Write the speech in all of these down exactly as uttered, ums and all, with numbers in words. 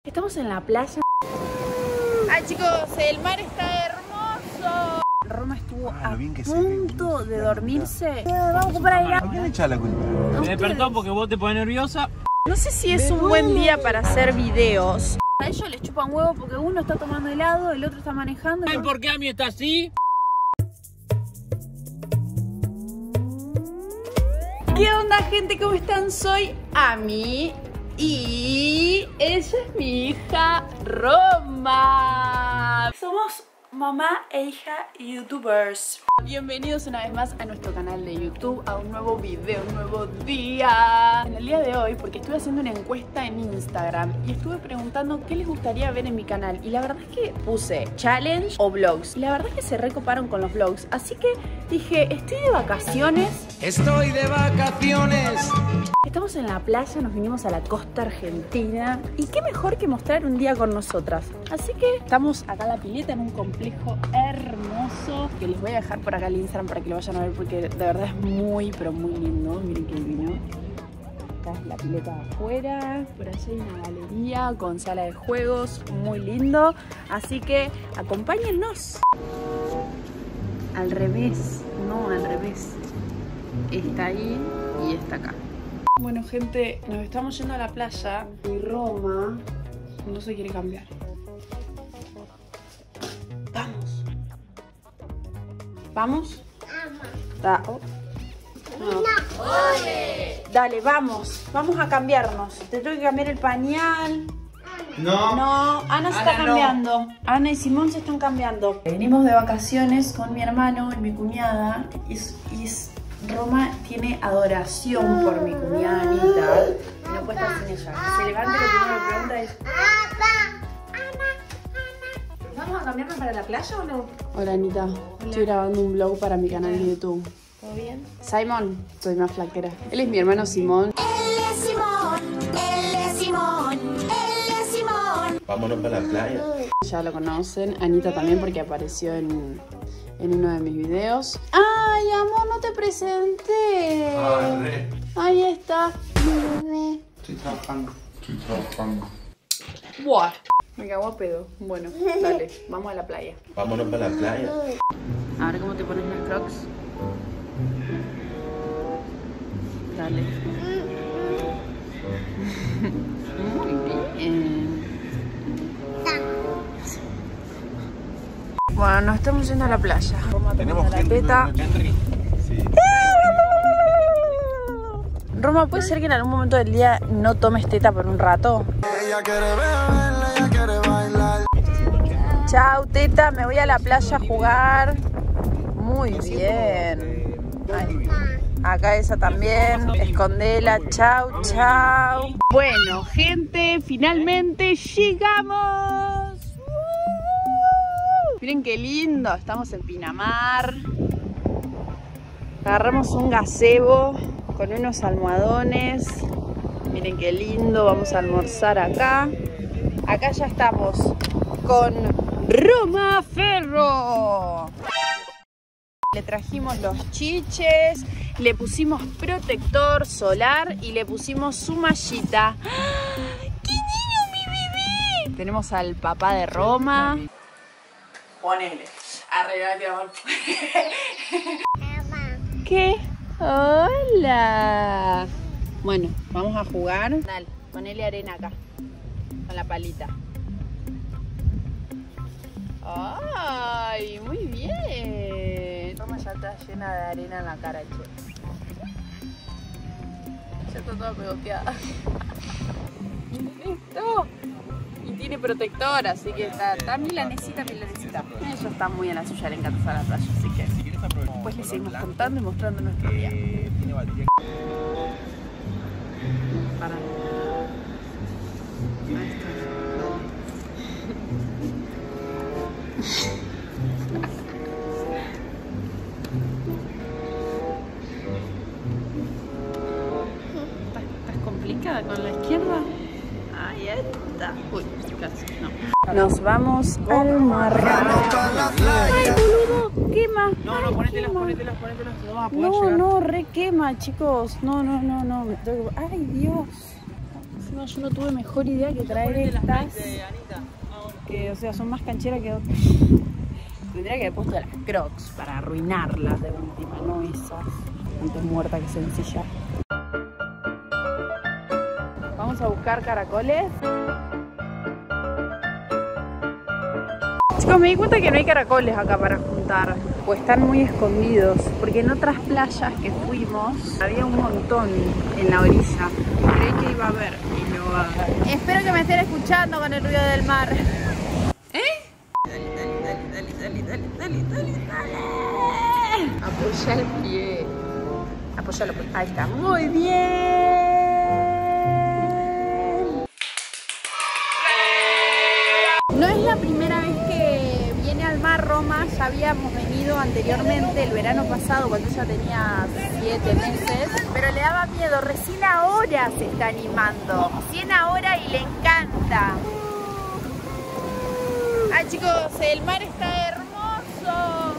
Estamos en la playa. Ay chicos, el mar está hermoso. Roma estuvo ah, a punto de dormirse. Vamos para allá. ¿A quién le echa la culpa? Me despertó porque vos te pones nerviosa. No sé si es un buen día para hacer videos. A ellos les chupan huevo porque uno está tomando helado, el otro está manejando. ¿Saben por qué a mí está así? ¿Qué onda, gente? ¿Cómo están? Soy Ami y ella es mi hija Roma. Somos mamá e hija youtubers. Bienvenidos una vez más a nuestro canal de YouTube, a un nuevo video, un nuevo día. En el día de hoy, porque estuve haciendo una encuesta en Instagram y estuve preguntando qué les gustaría ver en mi canal. Y la verdad es que puse challenge o vlogs. Y la verdad es que se recoparon con los vlogs. Así que dije, estoy de vacaciones. Estoy de vacaciones. Estamos en la playa, nos vinimos a la costa argentina. Y qué mejor que mostrar un día con nosotras. Así que estamos acá en la pileta, en un complejo hermoso, que les voy a dejar por acá el Instagram para que lo vayan a ver, porque de verdad es muy, pero muy lindo. Miren qué divino. Acá es la pileta de afuera. Por allá hay una galería con sala de juegos, muy lindo. Así que acompáñennos. Al revés, no al revés. Está ahí y está acá. Bueno, gente, nos estamos yendo a la playa y Roma no se quiere cambiar. Vamos. ¿Vamos? Da oh. No. Dale, vamos. Vamos a cambiarnos. Te tengo que cambiar el pañal. No. No, Ana se Ana está cambiando. No. Ana y Simón se están cambiando. Venimos de vacaciones con mi hermano y mi cuñada. Y, y Roma tiene adoración por mi cuñada Anita. Y no puede estar sin ella. Se levanta y lo primero que pregunta es: ¿vamos a cambiarnos para la playa o no? Hola Anita. Hola. Estoy grabando un vlog para mi canal de YouTube. ¿Todo bien? Simón, soy más flaquera. Él es mi hermano Simón. Él es Simón, él es Simón, él es Simón. Vámonos para la playa. Ya lo conocen. Anita también, porque apareció en, en uno de mis videos. ¡Ay, amor, no te presenté! Arre. Ahí está. Estoy trabajando. Estoy trabajando. Buah. Me cago a pedo. Bueno, dale, vamos a la playa. Vámonos para la playa. A ver cómo te pones las crocs. Dale. Muy bien. Bueno, nos estamos yendo a la playa. Roma Tenemos la gente. teta. Sí. Roma, ¿puede ser que en algún momento del día no tomes teta por un rato? Ella quiere beber, ella quiere bailar. Chau, teta, me voy a la playa a jugar. Muy bien. Ay, acá esa también. Escondela. Chau, chau. Bueno, gente, finalmente llegamos. Miren qué lindo. Estamos en Pinamar. Agarramos un gazebo con unos almohadones. Miren qué lindo. Vamos a almorzar acá. Acá ya estamos con Roma Ferro. Le trajimos los chiches, le pusimos protector solar y le pusimos su mallita. ¡Qué niño, mi bebé! Tenemos al papá de Roma. Ponele. Arriba, ¿qué? Hola. Bueno, vamos a jugar. Dale, ponele arena acá. Con la palita. ¡Ay! Muy bien. Roma ya está llena de arena en la cara, che. Ya está toda pegoteada. Listo. Y tiene protector, así que está, está milanesita, milanesita. Ella está muy a la suya, le encanta estar a la playa, así que después les seguimos contando y mostrando nuestro día. Para. Ahí está. ¿Estás, estás complicada con la izquierda? Ahí está. Uy, casi, no. Nos vamos al mar. ¡Ay, boludo! ¡Quema! No, no, ponételas, ponételas, ponételas. No vas a poder No, llegar. no, re quema, chicos. No, no, no, no. Me tengo que- ¡Ay, Dios! Se encima yo no tuve mejor idea que traer estas. Que, o sea, son más cancheras que otras. Tendría que haber puesto las Crocs para arruinarlas de última, no esas. Antes muerta que sencilla. Vamos a buscar caracoles. Chicos, me di cuenta que no hay caracoles acá para juntar, pues están muy escondidos, porque en otras playas que fuimos había un montón en la orilla. Creí que iba a haber y no va a haber. Espero que me estén escuchando con el ruido del mar. ¿Eh? Dale, dale, dale, dale, dale, dale, dale, dale. Apoya el pie. Apoyalo, ahí está. Muy bien. No es la primera vez que viene al mar Roma, ya habíamos venido anteriormente el verano pasado cuando ella tenía siete meses, pero le daba miedo, recién ahora se está animando, recién ahora y le encanta. Ay chicos, el mar está hermoso.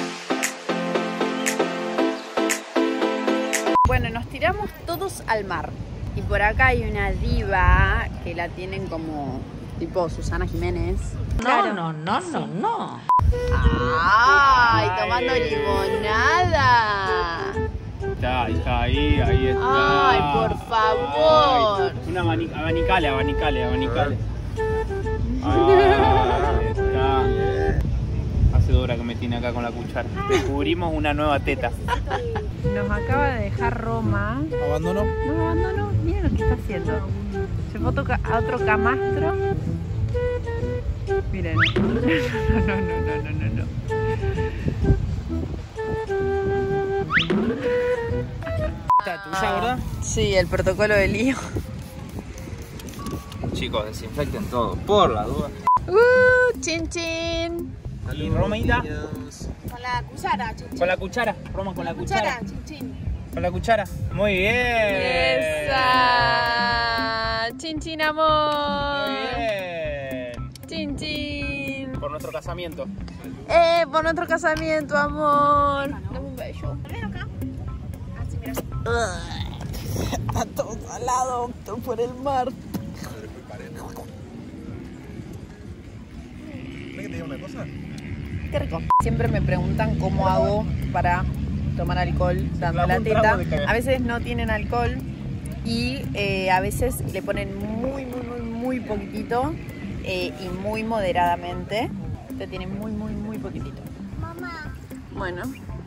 Bueno, nos tiramos todos al mar y por acá hay una diva que la tienen como tipo Susana Jiménez. No, claro. no, no, no, no. ¡Ay! Tomando limonada. Está, está ahí, ahí está. ¡Ay, por favor! Ay, una abani abanicale, abanicale, abanicale. Ahí está. Hace dos horas que me tiene acá con la cuchara. Descubrimos una nueva teta. Nos acaba de dejar Roma. ¿Abandonó? No, abandonó. Miren lo que está haciendo. Se fue a otro camastro. Miren. No, no, no, no, no, no. ¿Esta tuya, verdad? Sí, el protocolo de lío. Chicos, desinfecten todo, por la duda. Uh, chin chin. Y Romeita. Con la cuchara, chin, chin. Con la cuchara, Roma con la cuchara. Cuchara, chin, chin. Con la cuchara. Muy bien. Esa. Chin chin, amor. Muy bien. Chin chin. Por nuestro casamiento. Eh, por nuestro casamiento, amor. Dame un beso. Ven acá. Así, mira. Está todo salado por el mar. ¿Qué te digo una cosa? Qué rico. Siempre me preguntan cómo hago para tomar alcohol dando la teta. A veces no tienen alcohol y eh, a veces le ponen muy, muy, muy, muy poquitito eh, y muy moderadamente. Te tienen muy, muy, muy poquitito. Mamá. Bueno.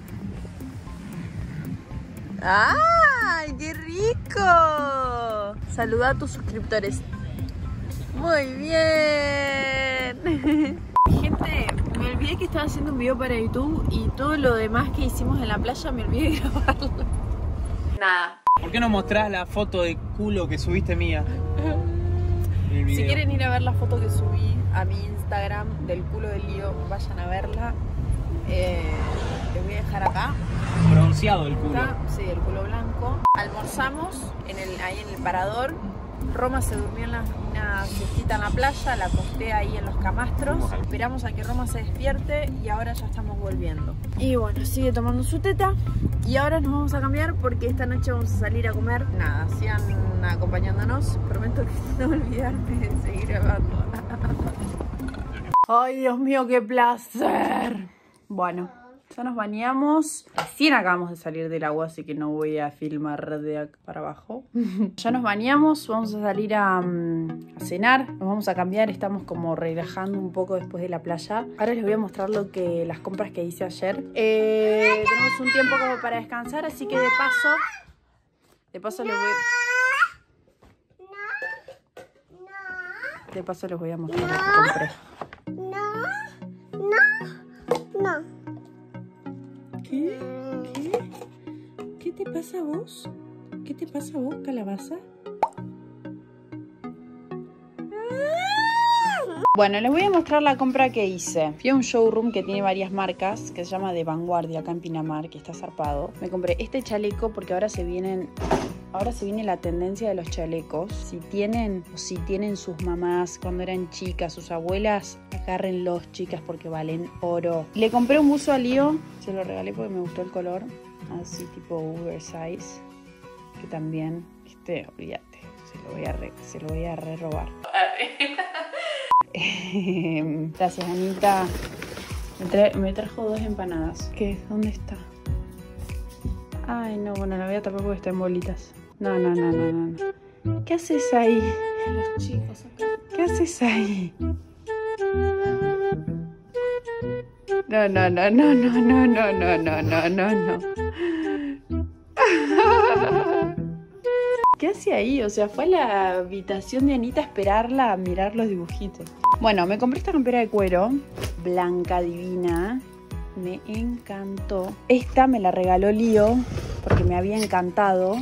¡Ay, qué rico! Saluda a tus suscriptores. Muy bien. Gente, me olvidé que estaba haciendo un video para YouTube y todo lo demás que hicimos en la playa me olvidé de grabarlo. Nada. ¿Por qué no mostrás la foto de culo que subiste mía? El Si video. quieren ir a ver la foto que subí a mi Instagram del culo del lío, vayan a verla. Eh, les voy a dejar acá. Bronceado el culo. Está, sí, el culo blanco. Almorzamos en el, ahí en el parador. Roma se durmió en la, una siestita en la playa, la acosté ahí en los camastros. Esperamos a que Roma se despierte y ahora ya estamos volviendo. Y bueno, sigue tomando su teta. Y ahora nos vamos a cambiar porque esta noche vamos a salir a comer. Nada, sigan acompañándonos. Prometo que no olvidarme de seguir grabando. Ay, Dios mío, qué placer. Bueno, ya nos bañamos. Recién acabamos de salir del agua, así que no voy a filmar de acá para abajo. Ya nos bañamos, vamos a salir a, um, a cenar. Nos vamos a cambiar, estamos como relajando un poco después de la playa. Ahora les voy a mostrar lo que las compras que hice ayer. Eh, tenemos un tiempo como para descansar, así que de paso... De paso les voy... De paso les voy a mostrar lo que compré. No. ¿Qué? ¿Qué? ¿Qué te pasa a vos? ¿Qué te pasa a vos, calabaza? Bueno, les voy a mostrar la compra que hice. Fui a un showroom que tiene varias marcas, que se llama De Vanguardia, acá en Pinamar, que está zarpado. Me compré este chaleco porque ahora se vienen... Ahora se viene la tendencia de los chalecos. Si tienen o si tienen sus mamás cuando eran chicas, sus abuelas, agárrenlos, chicas, porque valen oro. Le compré un buzo a Lío, se lo regalé porque me gustó el color. Así tipo oversize. Que también, este, olvídate. O Se lo voy a re, se lo voy a re robar. Gracias, Anita. Me, tra me trajo dos empanadas. ¿Qué? ¿Dónde está? Ay, no, bueno, la voy a tapar porque está en bolitas. No, no, no, no, no. ¿Qué haces ahí? Los chicos acá. ¿Qué haces ahí? No, no, no, no, no, no, no, no, no, no, no, no. ¿Qué hace ahí? O sea, fue a la habitación de Anita a esperarla a mirar los dibujitos. Bueno, me compré esta campera de cuero, blanca, divina. Me encantó. Esta me la regaló Lío porque me había encantado.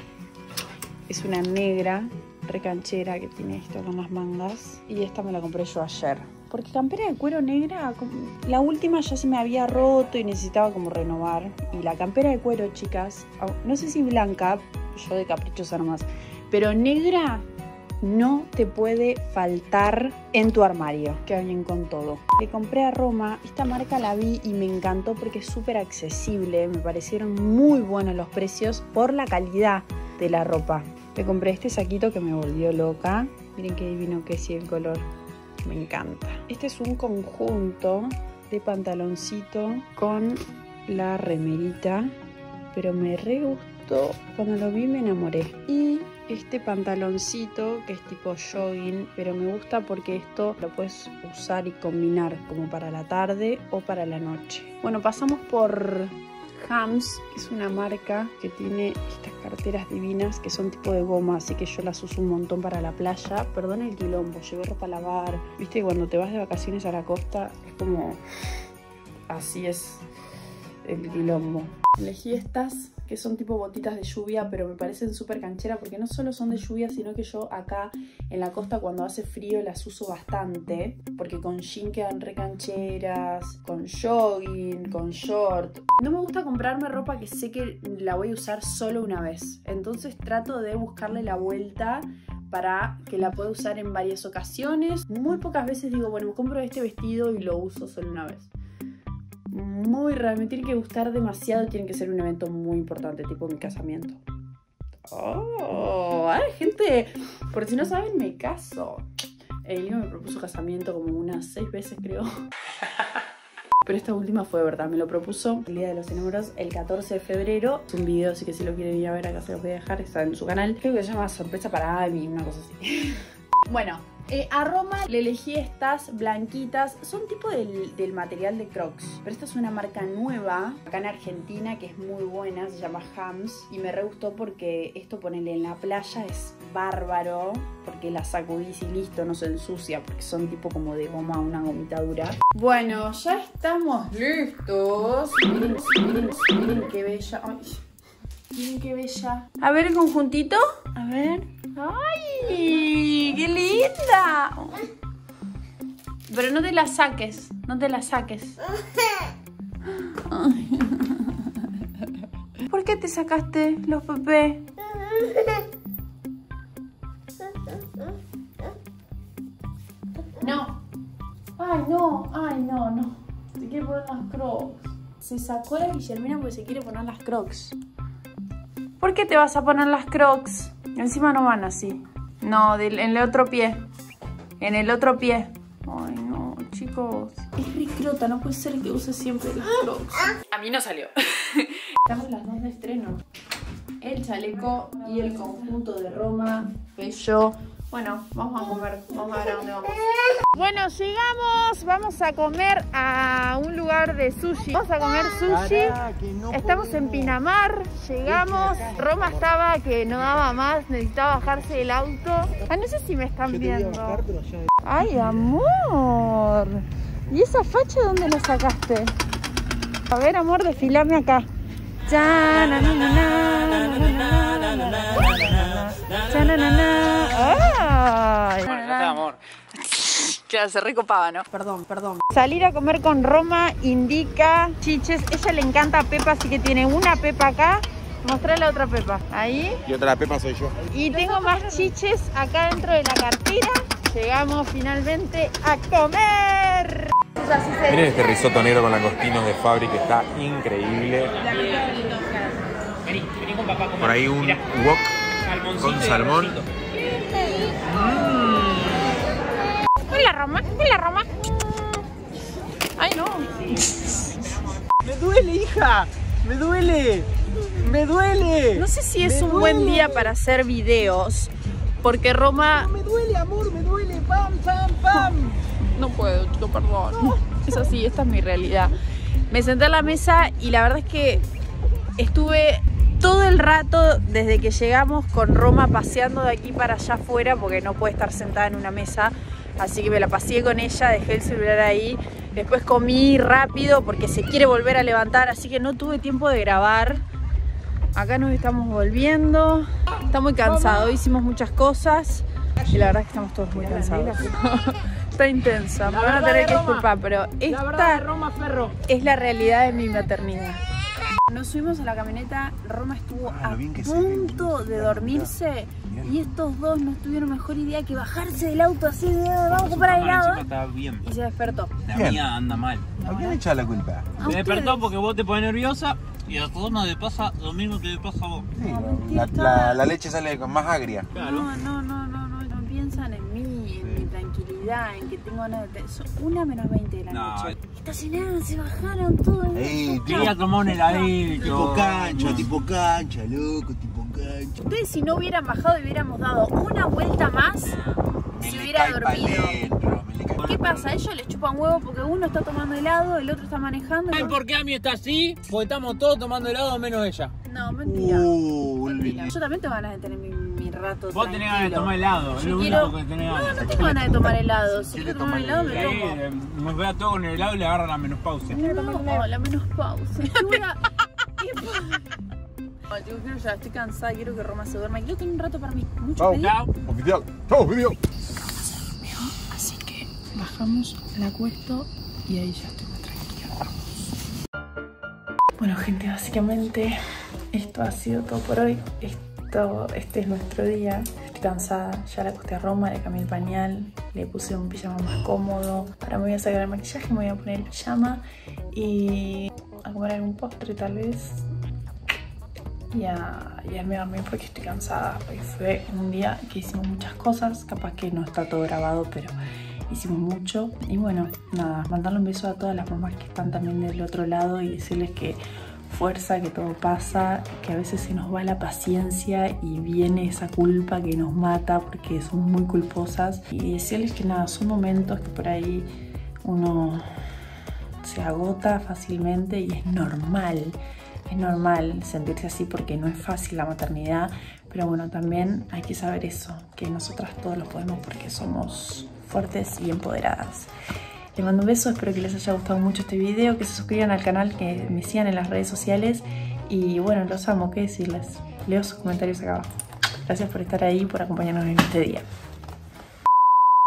Es una negra, recanchera, que tiene esto con las mangas. Y esta me la compré yo ayer. Porque campera de cuero negra, la última ya se me había roto y necesitaba como renovar. Y la campera de cuero, chicas, no sé si blanca, yo de caprichosa nomás, pero negra no te puede faltar en tu armario. Que bien con todo. Le compré a Roma, esta marca la vi y me encantó porque es súper accesible. Me parecieron muy buenos los precios por la calidad de la ropa. Le compré este saquito que me volvió loca. Miren qué divino que es y el color. Me encanta. Este es un conjunto de pantaloncito con la remerita, pero me re gustó. Cuando lo vi me enamoré. Y este pantaloncito que es tipo jogging, pero me gusta porque esto lo puedes usar y combinar como para la tarde o para la noche. Bueno, pasamos por Hams, que es una marca que tiene estas carteras divinas que son tipo de goma, así que yo las uso un montón para la playa. Perdón el quilombo, llevé ropa a lavar. Viste que cuando te vas de vacaciones a la costa es como... así es el quilombo. Elegí estas que son tipo botitas de lluvia, pero me parecen súper cancheras porque no solo son de lluvia, sino que yo acá en la costa cuando hace frío las uso bastante, porque con jean quedan re cancheras, con jogging, con short. No me gusta comprarme ropa que sé que la voy a usar solo una vez, entonces trato de buscarle la vuelta para que la pueda usar en varias ocasiones. Muy pocas veces digo, bueno, me compro este vestido y lo uso solo una vez. Muy raro, me tiene que gustar demasiado, tiene que ser un evento muy importante, tipo mi casamiento. Oh, hay gente, por si no saben, me caso. El niño me propuso casamiento como unas seis veces, creo. Pero esta última fue verdad, me lo propuso el Día de los Enamorados, el catorce de febrero. Es un video, así que si lo quieren ir a ver acá se los voy a dejar, está en su canal. Creo que se llama Sorpresa para Abby, una cosa así. Bueno, eh, a Roma le elegí estas blanquitas, son tipo del, del material de Crocs, pero esta es una marca nueva acá en Argentina que es muy buena, se llama Hams y me re gustó porque esto ponerle en la playa es bárbaro porque la sacudís y listo, no se ensucia porque son tipo como de goma, una gomita dura. Bueno, ya estamos listos. Miren, miren, miren qué bella. Ay, miren qué bella. A ver el conjuntito, a ver. ¡Ay! ¡Qué linda! Pero no te la saques, no te la saques. Ay. ¿Por qué te sacaste los pepés? No. Ay, no, ay, no, no. Se quiere poner las crocs. Se sacó la Guillermina porque se quiere poner las crocs. ¿Por qué te vas a poner las crocs? Encima no van así. No, del, en el otro pie. En el otro pie. Ay, no, chicos. Es re crota, no puede ser que use siempre las crocs. A mí no salió. Estamos las dos de estreno. El chaleco y el conjunto de Roma. Bello. Bueno, vamos a comer. Vamos a ver a dónde vamos. Bueno, llegamos. Vamos a comer a un lugar de sushi. Vamos a comer sushi. Estamos en Pinamar. Llegamos. Roma estaba que no daba más. Necesitaba bajarse del auto. Ah, no sé si me están viendo. Ay, amor. ¿Y esa facha dónde la sacaste? A ver, amor, desfilame acá. Ya, na, na, na, na, na, na, na, na, na. Ay. Bueno, ya está, amor. Ya se recopaba, ¿no? Perdón, perdón. Salir a comer con Roma indica chiches. Ella le encanta Pepa, así que tiene una Pepa acá. Mostrá la otra Pepa. Ahí. Y otra Pepa soy yo. Y tengo más chiches acá dentro de la cartera. Llegamos finalmente a comer. Miren este risotto negro con langostinos de Fabri que está increíble. Vení, vení con papá. Por ahí un Mirá. wok Salmoncito con y salmón. arrocito. Hola, Roma. Hola, Roma. Ay, no. ¡Me duele, hija! ¡Me duele! ¡Me duele! No sé si es Me un buen duele. día para hacer videos, porque Roma... Me duele, amor, me duele. ¡Pam, pam, pam! No puedo, chico, perdón. Es así, esta es mi realidad. Me senté a la mesa y la verdad es que estuve todo el rato desde que llegamos con Roma paseando de aquí para allá afuera, porque no puede estar sentada en una mesa. Así que me la paseé con ella, dejé el celular ahí. Después comí rápido porque se quiere volver a levantar, así que no tuve tiempo de grabar. Acá nos estamos volviendo. Está muy cansado, hicimos muchas cosas y la verdad es que estamos todos muy cansados. Está intensa, me van a tener que disculpar, pero esta Roma Ferro. es la realidad de mi maternidad. Nos subimos a la camioneta, Roma estuvo Ah, a lo bien que se ve, punto boludo. de Mirá, dormirse mirá. y estos dos no tuvieron mejor idea que bajarse del auto así de vamos a comprar helado Está bien. y se despertó. La Bien. mía anda mal. ¿A quién le echa la culpa? ¿A Se despertó ustedes? porque vos te pones nerviosa y a todos nos le pasa lo mismo que le pasa a vos. Sí, No, mentira, la, la- la leche sale con más agria. Claro. No, no, no, no, no, no piensan en mí, en mi tranquilidad, en que tengo ganas de... Son una menos veinte de la No, noche. Estacionaron, se bajaron todos. Ey, Quería tomar un heladito. tipo cancha, tipo cancha, loco, tipo cancha. Ustedes si no hubieran bajado y hubiéramos dado una vuelta más, Me se le hubiera cae pa' dormido. dentro, me le cae pa' ¿Qué pasa? A ellos les chupan huevo porque uno está tomando helado, el otro está manejando. y ¿Saben por qué a mí está así? Porque estamos todos tomando helado menos ella. No, mentira. Uh, Mentira. Yo también tengo ganas de tener mi, mi rato Vos tenés ganas de tranquilo. tomar helado, es Yo lo quiero- único que tenés No, ganas. no tengo ganas de tomar helado. Si Quiere quiero tomar tomar helado me Y ahí tomo. eh, nos vea todo con el helado y le agarra la menopausia. No, la menopausia. Qué buena- qué pa- No, digo, quiero ya, estoy cansada, quiero que Roma se duerma. Quiero tener un rato para mí. Mucho Chau. pedido. Chao. Oficial, chau, video. Así que bajamos, la acuesto y ahí ya estoy más tranquila. Bueno, gente, básicamente esto ha sido todo por hoy. Esto, este es nuestro día. Estoy cansada, ya la acosté a Roma, le cambié el pañal, le puse un pijama más cómodo. Ahora me voy a sacar el maquillaje, me voy a poner el pijama y a comer algún postre tal vez. Y a, y a irme a dormir porque estoy cansada. Hoy fue un día que hicimos muchas cosas, capaz que no está todo grabado, pero hicimos mucho. Y bueno, nada, mandarle un beso a todas las mamás que están también del otro lado y decirles que fuerza, que todo pasa, que a veces se nos va la paciencia y viene esa culpa que nos mata porque somos muy culposas. Y decirles que nada, son momentos que por ahí uno se agota fácilmente y es normal. Es normal sentirse así porque no es fácil la maternidad, pero bueno, también hay que saber eso, que nosotras todos lo podemos porque somos fuertes y empoderadas. Les mando un beso, espero que les haya gustado mucho este video, que se suscriban al canal, que me sigan en las redes sociales y bueno, los amo, qué decirles. Leo sus comentarios acá abajo. Gracias por estar ahí y por acompañarnos en este día.